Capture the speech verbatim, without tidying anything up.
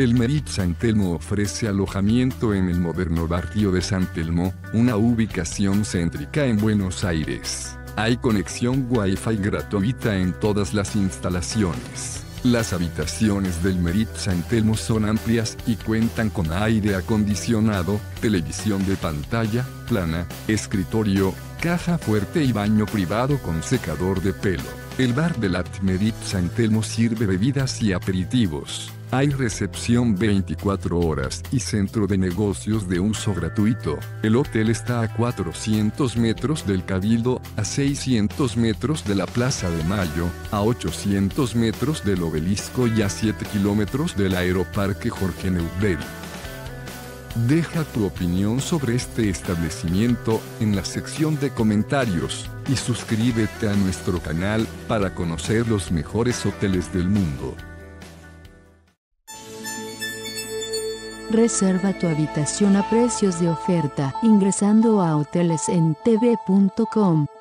El Merit San Telmo ofrece alojamiento en el moderno barrio de San Telmo, una ubicación céntrica en Buenos Aires. Hay conexión Wi-Fi gratuita en todas las instalaciones. Las habitaciones del Merit San Telmo son amplias y cuentan con aire acondicionado, televisión de pantalla plana, escritorio, caja fuerte y baño privado con secador de pelo. El bar del Merit San Telmo sirve bebidas y aperitivos. Hay recepción veinticuatro horas y centro de negocios de uso gratuito. El hotel está a cuatrocientos metros del Cabildo, a seiscientos metros de la Plaza de Mayo, a ochocientos metros del Obelisco y a siete kilómetros del Aeroparque Jorge Newbery. Deja tu opinión sobre este establecimiento en la sección de comentarios y suscríbete a nuestro canal para conocer los mejores hoteles del mundo. Reserva tu habitación a precios de oferta ingresando a hoteles en t v punto com.